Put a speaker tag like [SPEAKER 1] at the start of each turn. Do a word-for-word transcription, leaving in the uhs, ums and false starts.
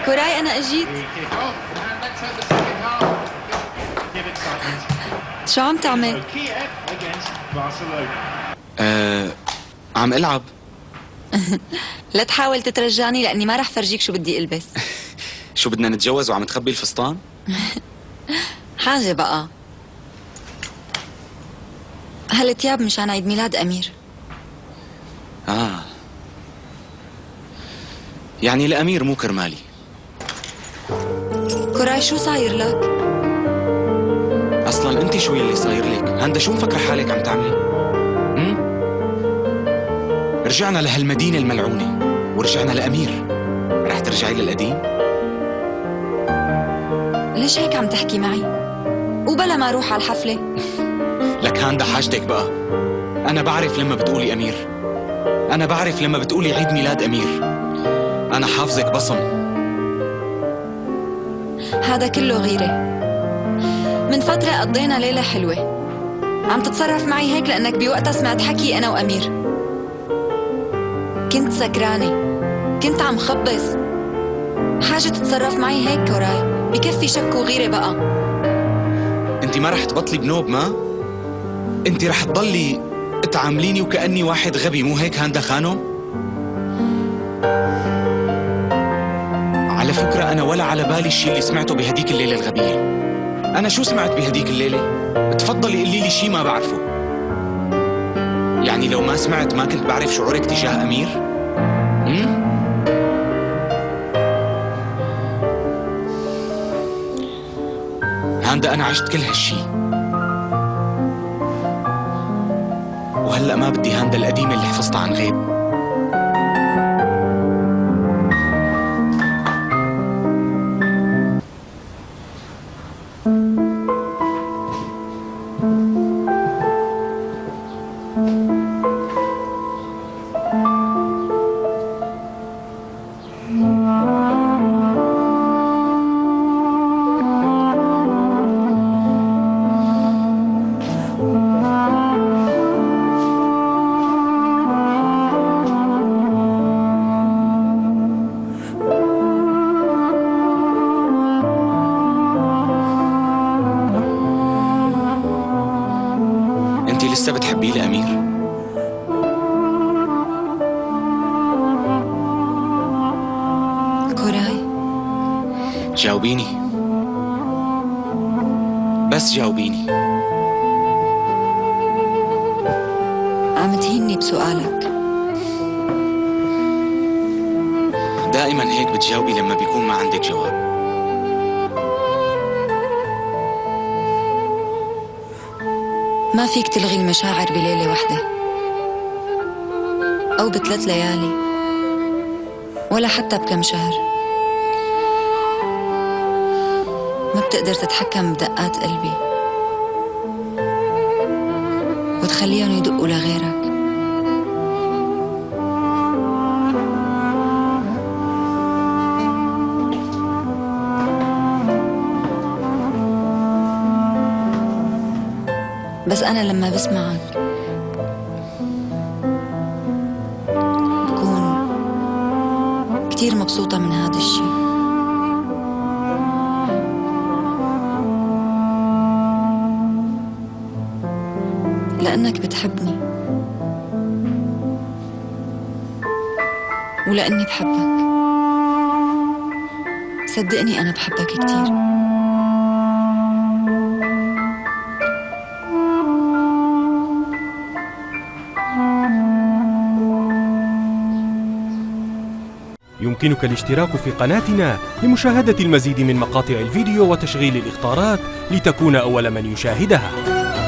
[SPEAKER 1] كوراي أنا أجيت. شو عم تعمل؟
[SPEAKER 2] أه عم ألعب.
[SPEAKER 1] لا تحاول تترجاني لأني ما رح فرجيك شو بدي ألبس.
[SPEAKER 2] شو بدنا نتجوز وعم تخبي الفستان؟
[SPEAKER 1] حاجة بقى. هالتياب مشان عيد ميلاد أمير.
[SPEAKER 2] آه يعني لأمير مو كرمالي.
[SPEAKER 1] كوراي شو صاير لك؟
[SPEAKER 2] أصلاً أنت شو يلي صاير لك؟ هندا شو مفكرة حالك عم تعملي؟ أم؟ رجعنا لهالمدينة الملعونة ورجعنا لأمير. رح ترجعي للقديم؟
[SPEAKER 1] ليش هيك عم تحكي معي؟ وبلا ما أروح على الحفلة؟
[SPEAKER 2] لك هاندا حاجتك بقى. أنا بعرف لما بتقولي أمير، أنا بعرف لما بتقولي عيد ميلاد أمير. أنا حافظك بصم.
[SPEAKER 1] هذا كله غيرة. من فترة قضينا ليلة حلوة، عم تتصرف معي هيك لأنك بوقتها سمعت حكي أنا وأمير. كنت سكرانة، كنت عم خبص. حاجة تتصرف معي هيك كوراي؟ بكفي شك وغيرة بقى.
[SPEAKER 2] انت ما رح تبطلي بنوب ما؟ انت رح تضلي تعامليني وكأني واحد غبي، مو هيك هاندا خانم؟ على فكرة أنا ولا على بالي الشيء اللي سمعته بهديك الليلة الغبية. أنا شو سمعت بهديك الليلة؟ تفضلي قولي لي شيء ما بعرفه. يعني لو ما سمعت ما كنت بعرف شعورك تجاه أمير؟ امم؟ هاندا أنا عشت كل هالشي، وهلأ ما بدي هاندا القديمة اللي حفظتها عن غيب. لسه بتحبيه لأمير؟
[SPEAKER 1] كوراي
[SPEAKER 2] جاوبيني، بس جاوبيني.
[SPEAKER 1] عم تهيني بسؤالك.
[SPEAKER 2] دائما هيك بتجاوبي لما بيكون ما عندك جواب.
[SPEAKER 1] ما فيك تلغي المشاعر بليلة واحدة أو بثلاث ليالي ولا حتى بكم شهر. ما بتقدر تتحكم بدقات قلبي وتخليهم يدقوا لغيرك. بس أنا لما بسمعك بكون كتير مبسوطة من هذا الشيء. لأنك بتحبني ولأني بحبك. صدقني أنا بحبك كتير.
[SPEAKER 3] يمكنك الاشتراك في قناتنا لمشاهدة المزيد من مقاطع الفيديو وتشغيل الإخطارات لتكون أول من يشاهدها.